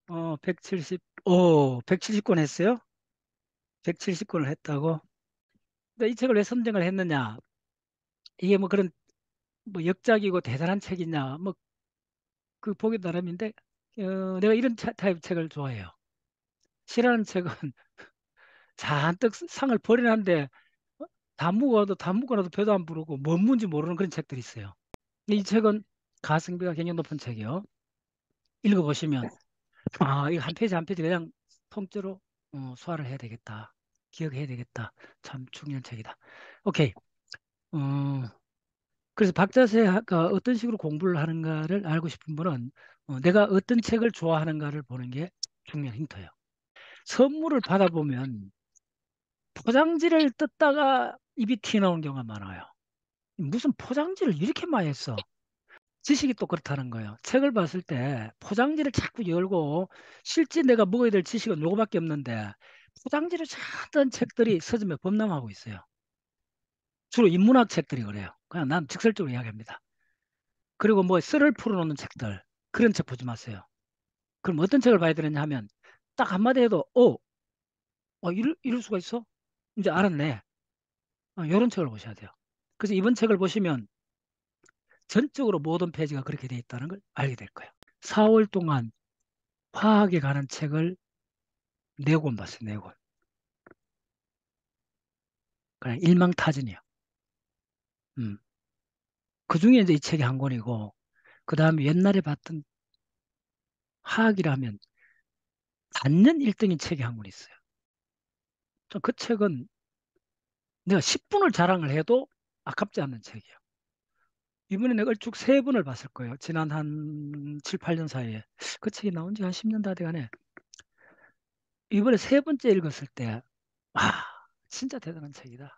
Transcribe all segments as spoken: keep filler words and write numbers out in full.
어, 백칠십, 오, 백칠십 권 했어요? 백칠십 권을 했다고? 근데 이 책을 왜 선정을 했느냐? 이게 뭐 그런 뭐 역작이고 대단한 책이냐? 뭐 그 보기 나름인데, 어, 내가 이런 차- 타입 책을 좋아해요. 싫어하는 책은 잔뜩 상을 버리는데 다 묵어도 다 묵어놔도 배도 안 부르고 뭔 문지 모르는 그런 책들이 있어요. 이 책은 가성비가 굉장히 높은 책이요. 읽어보시면 아, 이거 한 페이지 한 페이지 그냥 통째로 어, 소화를 해야 되겠다. 기억해야 되겠다. 참 중요한 책이다. 오케이. 어, 그래서 박자세가 어떤 식으로 공부를 하는가를 알고 싶은 분은 어, 내가 어떤 책을 좋아하는가를 보는 게 중요한 힌트예요. 선물을 받아보면 포장지를 뜯다가 입이 튀어나오는 경우가 많아요. 무슨 포장지를 이렇게 많이 했어? 지식이 또 그렇다는 거예요. 책을 봤을 때 포장지를 자꾸 열고 실제 내가 먹어야 될 지식은 요거밖에 없는데 포장지를 찾던 책들이 서점에 범람하고 있어요. 주로 인문학 책들이 그래요. 그냥 난 직설적으로 이야기합니다. 그리고 뭐 썰을 풀어놓는 책들 그런 책 보지 마세요. 그럼 어떤 책을 봐야 되느냐 하면 딱 한마디 해도 어, 어 이럴, 이럴 수가 있어? 이제 알았네. 어, 이런 책을 보셔야 돼요. 그래서 이번 책을 보시면 전적으로 모든 페이지가 그렇게 돼 있다는 걸 알게 될 거예요. 사월 동안 화학에 관한 책을 네 권 봤어요. 네 권. 그냥 일망타진이요. 음. 그 중에 이제 이 책이 한 권이고, 그 다음에 옛날에 봤던 화학이라면 단년 일 등인 책이 한 권 있어요. 그 책은 내가 십 분을 자랑을 해도 아깝지 않는 책이에요. 이번에 내가 얼쭉 세 번을 봤을 거예요. 지난 한 칠, 팔 년 사이에. 그 책이 나온 지 한 십 년 다 돼가네. 이번에 세 번째 읽었을 때, 아, 진짜 대단한 책이다.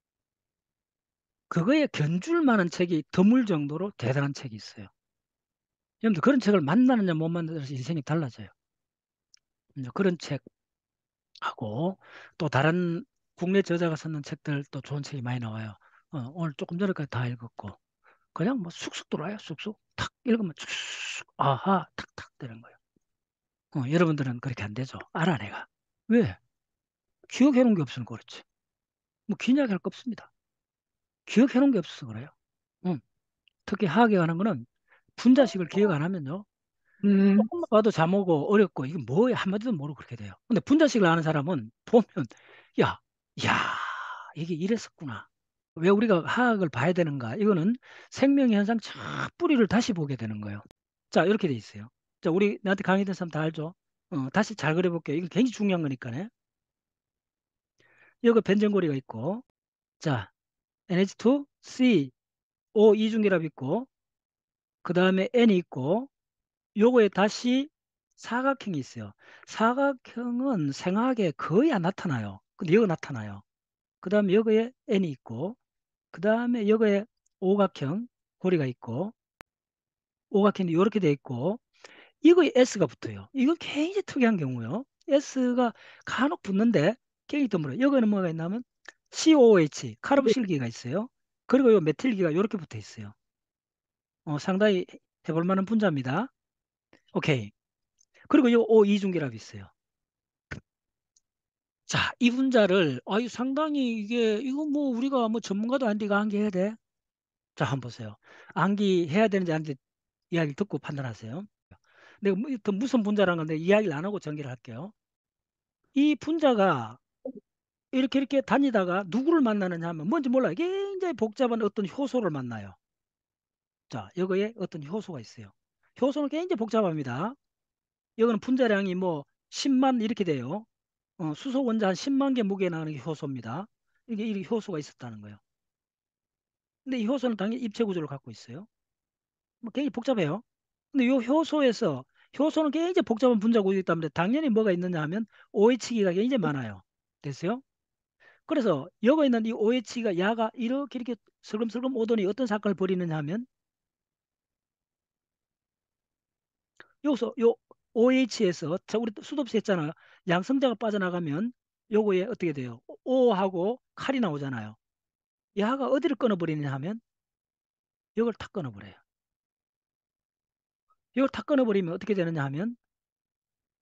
그거에 견줄 만한 책이 드물 정도로 대단한 책이 있어요. 여러분들 그런 책을 만나느냐 못 만나느냐 인생이 달라져요. 이제 그런 책하고 또 다른 국내 저자가 썼는 책들 또 좋은 책이 많이 나와요. 어, 오늘 조금 전에까지 다 읽었고 그냥 뭐 쑥쑥 들어와요. 쑥쑥 탁 읽으면 쭉 아하 탁탁 되는 거예요. 어, 여러분들은 그렇게 안 되죠. 알아 내가. 왜? 기억해 놓은 게 없으면 그렇지. 뭐 기억할 거 없습니다. 기억해 놓은 게 없어서 그래요. 응. 특히 화학에 관한 거는 분자식을 기억 안 하면요. 음, 조금만 봐도 잠오고 어렵고 이게 뭐야 한마디도 모르고 그렇게 돼요. 근데 분자식을 아는 사람은 보면 야, 야 이게 이랬었구나. 왜 우리가 화학을 봐야 되는가? 이거는 생명 현상 저 뿌리를 다시 보게 되는 거예요. 자 이렇게 돼 있어요. 자 우리 나한테 강의된 사람 다 알죠? 어, 다시 잘 그려볼게요. 이거 굉장히 중요한 거니까네. 여기 변전고리가 있고 자 엔에이치 투, C, O 이중결합 있고 그 다음에 N이 있고 요거에 다시 사각형이 있어요. 사각형은 생학에 거의 안 나타나요. 근데 여기 나타나요. 그 다음에 여기에 N이 있고, 그 다음에 여기에 오각형 고리가 있고, 오각형이 이렇게 돼 있고, 이거에 S가 붙어요. 이건 굉장히 특이한 경우요. S가 간혹 붙는데 굉장히 드물어요. 여기는 뭐가 있냐면 씨오오에이치, 카르보실기가 있어요. 그리고 요 메틸기가 이렇게 붙어 있어요. 어, 상당히 해볼 만한 분자입니다. 오케이. 그리고 요 O 이중결합이 있어요. 자, 이 분자를 아유 상당히 이게 이거 뭐 우리가 뭐 전문가도 아닌데 이거 암기해야 돼? 자, 한번 보세요. 암기해야 되는지 안 되는지 이야기를 듣고 판단하세요. 내가 뭐- 더 무슨 분자라는 건데 이야기를 안 하고 전개를 할게요. 이 분자가 이렇게 이렇게 다니다가 누구를 만나느냐 하면 뭔지 몰라요. 굉장히 복잡한 어떤 효소를 만나요. 자, 여기에 어떤 효소가 있어요. 효소는 굉장히 복잡합니다. 여기는 분자량이 뭐 십만 이렇게 돼요. 어, 수소 원자 한 십만 개 무게 나가는 게 효소입니다. 이게 이 효소가 있었다는 거예요. 근데 이 효소는 당연히 입체 구조를 갖고 있어요. 뭐 굉장히 복잡해요. 근데 이 효소에서 효소는 굉장히 복잡한 분자 구조이기 때문에 당연히 뭐가 있느냐 하면 오에이치기가 굉장히 많아요. 됐어요? 그래서 여기 있는 이 오에이치가 야가 이렇게 이렇게 슬금슬금 오더니 어떤 사건을 벌이느냐 하면 여기서 요 오에이치에서 자 우리 수도없이 했잖아요. 양성자가 빠져나가면 요거에 어떻게 돼요? O하고 칼이 나오잖아요. 야가 어디를 끊어버리느냐 하면 이걸 탁 끊어버려요. 이걸 탁 끊어버리면 어떻게 되느냐 하면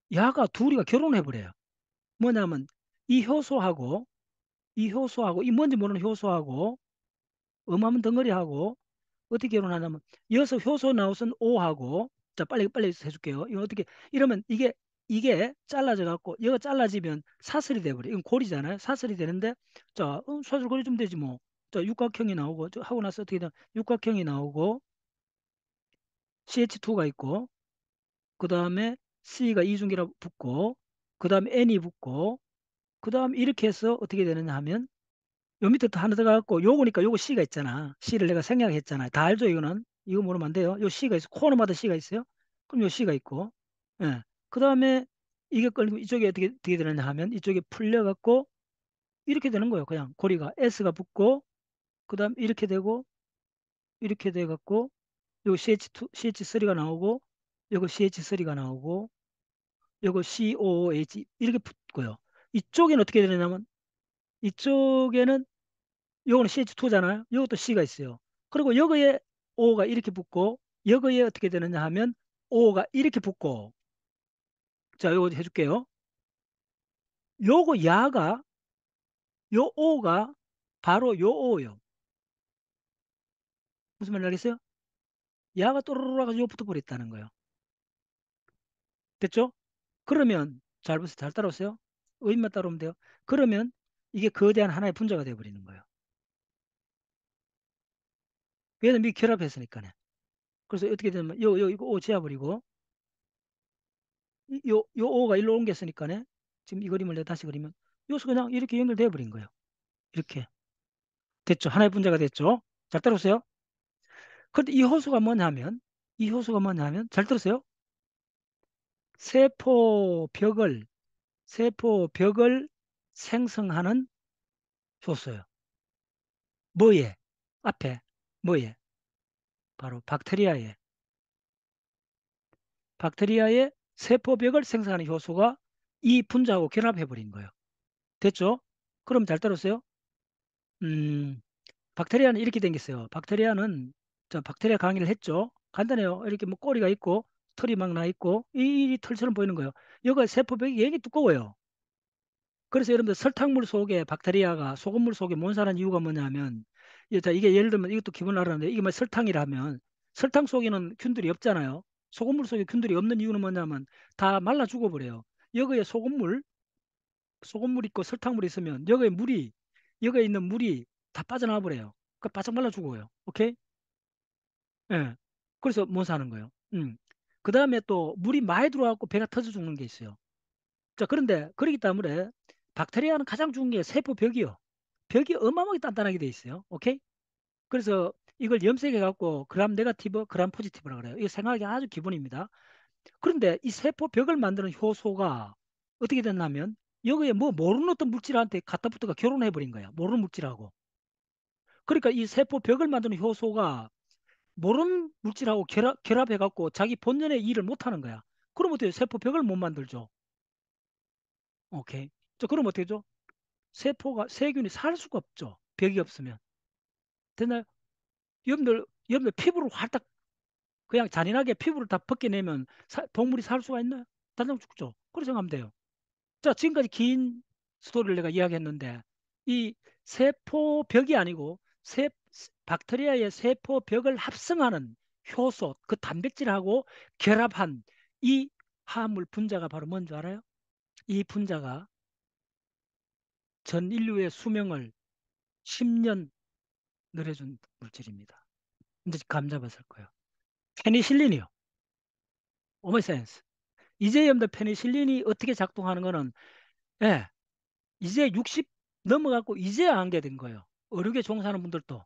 야가 둘이가 결혼해 버려요. 뭐냐면 이 효소하고 이 효소하고 이 뭔지 모르는 효소하고 어마어마한 덩어리하고 어떻게 결혼하냐면 여기서 효소 나웃은 O하고 자 빨리 빨리 해줄게요. 이거 어떻게 이러면 이게 이게 잘라져 갖고 이거 잘라지면 사슬이 돼버려. 이건 골이잖아요. 사슬이 되는데 자 어, 사슬 고리 좀 되지 뭐. 자 육각형이 나오고 저 하고 나서 어떻게 돼? 육각형이 나오고 씨에이치 투가 있고 그 다음에 C가 이중기라 붙고 그 다음에 N이 붙고 그 다음 이렇게 해서 어떻게 되느냐 하면 요 밑에 또 하나 들어가갖고 요거니까 요거 C가 있잖아. C를 내가 생략했잖아. 다 알죠 이거는? 이거 모르면 안 돼요. 요 C가 있어. 코너마다 C가 있어요. 그럼 요 C가 있고 예. 그 다음에 이게 끌리고 이쪽에 어떻게, 어떻게 되느냐 하면 이쪽에 풀려갖고 이렇게 되는 거예요. 그냥 고리가 S가 붙고 그 다음 이렇게 되고 이렇게 돼갖고 요거 씨에이치 투, 씨에이치 쓰리가 나오고 요거 씨에이치 쓰리가 나오고 요거 씨오오에이치 이렇게 붙고요. 이쪽에는 어떻게 되냐면 이쪽에는 요거는 씨에이치 투잖아요. 요것도 C가 있어요. 그리고 여기에 O가 이렇게 붙고 여기에 어떻게 되느냐 하면 O가 이렇게 붙고 자 요거 해줄게요. 요거 야가 요 O가 바로 요 O예요. 무슨 말인지 알겠어요? 야가 또르르 가지고 붙어 버렸다는 거예요. 됐죠? 그러면 잘 보세요. 잘 따라오세요. 의미만 따라오면 돼요. 그러면 이게 거대한 하나의 분자가 되어 버리는 거예요. 왜냐면 이게 결합했으니까요. 그래서 어떻게 되냐면 요, 요 이거 O 지워버리고 이- 요, 요 O가 일로 옮겼으니까네. 지금 이 그림을 내가 다시 그리면 요수 그냥 이렇게 연결돼 버린 거예요. 이렇게. 됐죠? 하나의 분자가 됐죠? 잘 따라오세요? 그런데 이 호수가 뭐냐면 이 호수가 뭐냐면 잘 들으세요? 세포 벽을 세포 벽을 생성하는 효소예요. 뭐에? 앞에 뭐에? 바로 박테리아에. 박테리아의 세포 벽을 생성하는 효소가 이 분자하고 결합해 버린 거예요. 됐죠? 그럼 잘 따라오세요? 음, 박테리아는 이렇게 생겼어요. 박테리아는 자, 박테리아 강의를 했죠. 간단해요. 이렇게 뭐 꼬리가 있고 털이 막 나 있고 이, 이 털처럼 보이는 거예요. 여기가 세포벽이 되게 두꺼워요. 그래서 여러분들 설탕물 속에 박테리아가 소금물 속에 몰살한 이유가 뭐냐면 이- 자, 이게 예를 들면 이것도 기본 알았는데 이게 뭐 설탕이라면 설탕 속에는 균들이 없잖아요. 소금물 속에 균들이 없는 이유는 뭐냐면 다 말라 죽어버려요. 여기에 소금물 소금물 있고 설탕물이 있으면 여기에 물이 여기에 있는 물이 다 빠져나와 버려요. 그 바짝 말라 죽어요. 오케이? 예. 그래서 못 사는 거예요. 음. 그 다음에 또 물이 많이 들어와갖고 배가 터져 죽는 게 있어요. 자, 그런데 그러기 때문에 박테리아는 가장 좋은 게 세포 벽이요. 벽이 어마어마하게 단단하게 돼 있어요. 오케이? 그래서 이걸 염색해 갖고 그람 네가티브, 그람 포지티브라 그래요. 이거 생각하기 아주 기본입니다. 그런데 이 세포 벽을 만드는 효소가 어떻게 됐냐면 여기에 뭐 모르는 어떤 물질한테 갖다 붙어가 결혼해 버린 거야. 모르는 물질하고. 그러니까 이 세포 벽을 만드는 효소가 모르는 물질하고 결합, 결합해갖고 자기 본연의 일을 못하는 거야. 그럼 어떻게 세포벽을 못 만들죠? 오케이. 자, 그럼 어떻게 죠? 세포가, 세균이 살 수가 없죠. 벽이 없으면. 됐나요? 여러분들, 여러분들 피부를 활딱 그냥 잔인하게 피부를 다 벗겨내면 사- 동물이 살 수가 있나요? 당장 죽죠. 그렇게 생각하면 돼요. 자, 지금까지 긴 스토리를 내가 이야기했는데 이 세포벽이 아니고 세, 박테리아의 세포벽을 합성하는 효소, 그 단백질하고 결합한 이 화합물 분자가 바로 뭔지 알아요? 이 분자가 전 인류의 수명을 십 년 늘려준 물질입니다. 이제 감 잡았을 거예요. 페니실린이요. 오메사이언스. 이제 여러분들 페니실린이 어떻게 작동하는 거는 예, 이제 육십 넘어갖고 이제 알게 된 거예요. 의료계 종사하는 분들도.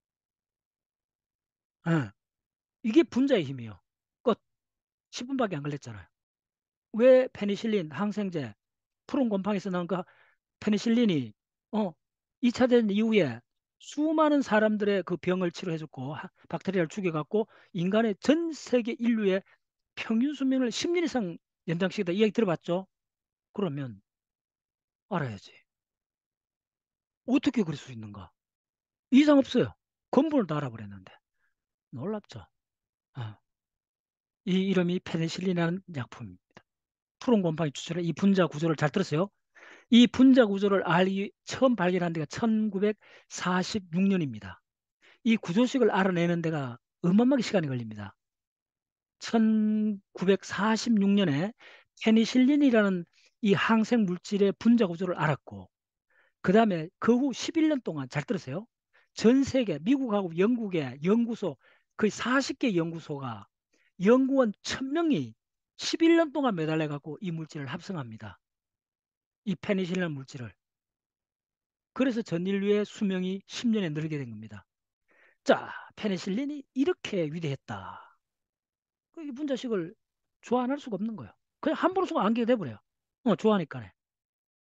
예, 이게 분자의 힘이에요. 끝. 십 분밖에 안 걸렸잖아요. 왜 페니실린, 항생제, 푸른 곰팡이에서 나온 그 페니실린이 어, 이 차 대전 이후에 수많은 사람들의 그 병을 치료해줬고 하- 박테리아를 죽여갖고 인간의 전 세계 인류의 평균 수명을 십 년 이상 연장시키다 이야기 들어봤죠? 그러면 알아야지. 어떻게 그럴 수 있는가? 이상 없어요. 근본을 다 알아버렸는데. 놀랍죠? 어. 이 이름이 페니실린이라는 약품입니다. 푸른 곰팡이 추출해 이 분자 구조를 잘 들었어요. 이 분자 구조를 알기 처음 발견한 데가 천구백사십육 년입니다. 이 구조식을 알아내는 데가 어마어마하게 시간이 걸립니다. 천구백사십육 년에 페니실린이라는 이 항생 물질의 분자 구조를 알았고, 그 다음에 그 후 십일 년 동안 잘 들으세요. 전 세계 미국하고 영국의 연구소 거의 사십 개 연구소가 연구원 천 명이 십일 년 동안 매달려 갖고 이 물질을 합성합니다. 이 페니실린 물질을. 그래서 전 인류의 수명이 십 년에 늘게 된 겁니다. 자, 페니실린이 이렇게 위대했다. 이 분자식을 좋아 안 할 수가 없는 거예요. 그냥 함부로 쓰고 안게 돼버려요. 어, 좋아하니까.